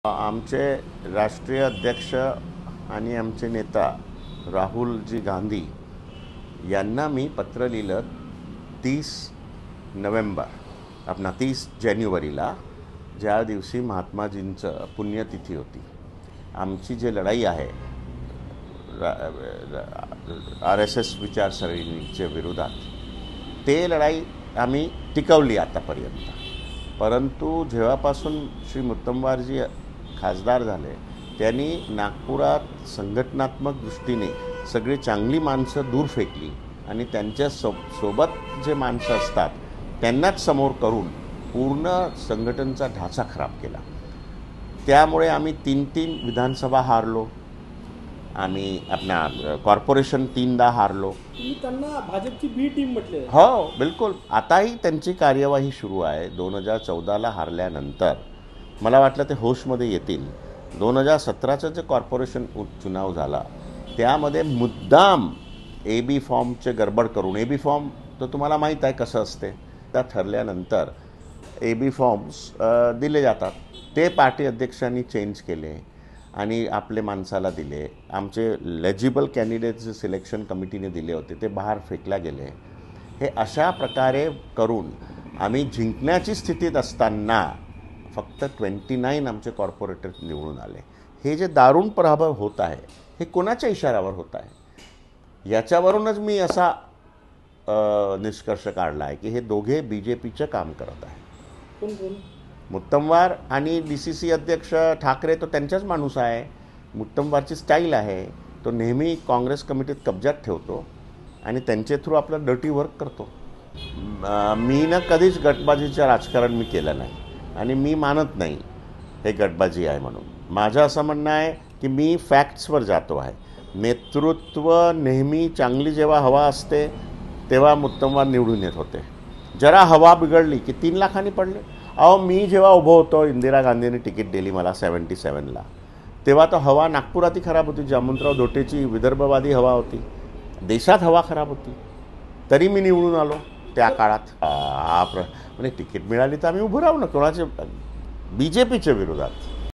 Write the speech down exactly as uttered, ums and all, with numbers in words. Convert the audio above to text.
आमचे राष्ट्रीय अध्यक्ष आणि आमचे नेता राहुलजी गांधी यांना मी पत्र लिहिलं तीस नोव्हेंबर आपणा तीस जानेवारीला, ज्या दिवशी महात्माजींचं पुण्यतिथी होती. आमची जी लढाई आहे आर एस एस विचारसरणीच्या विरोधात, ते लढाई आम्ही टिकवली आतापर्यंत. परंतु जेव्हापासून श्री मुत्तमवारजी खासदार झाले, त्यांनी नागपुरात संघटनात्मक दृष्टीने सगळी चांगली माणसं दूर फेकली आणि त्यांच्या सो सोबत जे माणसं असतात त्यांनाच समोर करून पूर्ण संघटनेचा ढाचा खराब केला. त्यामुळे आम्ही तीन तीन विधानसभा हारलो, आम्ही आपला कॉर्पोरेशन तीनदा हारलो. तुम्ही त्यांना भाजपची बी टीम म्हटले. हो, बिलकुल. आताही त्यांची कार्यवाही सुरू आहे. दोन हजार चौदाला हारल्यानंतर मला वाटलं ते होशमध्ये येतील. दोन हजार सतराचं जे कॉर्पोरेशन चुनाव झाला त्यामध्ये मुद्दाम ए बी फॉर्मचे गडबड करून, ए बी फॉर्म तर तुम्हाला माहीत आहे कसं असते, त्या ठरल्यानंतर ए बी फॉर्म्स दिले जातात. ते पार्टी अध्यक्षांनी चेंज केले आणि आपले माणसाला दिले. आमचे लेजिबल कॅन्डिडेट्स जे सिलेक्शन कमिटीने दिले होते ते बाहेर फेकल्या गेले. हे अशा प्रकारे करून आम्ही जिंकण्याची स्थितीत असताना फक्त ट्वेंटी नाईन आमचे कॉर्पोरेटर निवडून आले. हे जे दारुण पराभव होत आहे हे कोणाच्या इशाऱ्यावर होत आहे, याच्यावरूनच मी असा निष्कर्ष काढला आहे की हे दोघे बी जे पीचं काम करत आहे. कोण कोण? मुत्तमवार आणि डी सी सी अध्यक्ष ठाकरे तो त्यांचाच माणूस आहे. मुत्तमवारची स्टाईल आहे, तो नेहमी काँग्रेस कमिटीत कब्जात ठेवतो आणि त्यांचे थ्रू आपलं डर्टी वर्क करतो. मी ना कधीच गटबाजीचं राजकारण मी केलं नाही आणि मी मानत नाही हे गटबाजी आहे म्हणून. माझं असं म्हणणं आहे की मी फॅक्ट्सवर जातो आहे. नेतृत्व नेहमी चांगली जेव्हा हवा असते तेव्हा मुत्तमवार निवडून येत होते. जरा हवा बिघडली की तीन लाखांनी पडले. अहो, मी जेव्हा उभं होतो, इंदिरा गांधींनी तिकीट दिली मला सेवन्टी सेवनला, तेव्हा तो हवा नागपुरातही खराब होती. जामवंतराव धोटेची विदर्भवादी हवा होती, देशात हवा खराब होती, तरी मी निवडून आलो त्या काळात. हा प्र म्हणजे तिकीट मिळाली तर आम्ही उभं राहू ना कोणाचे, बी जे पीच्या विरोधात.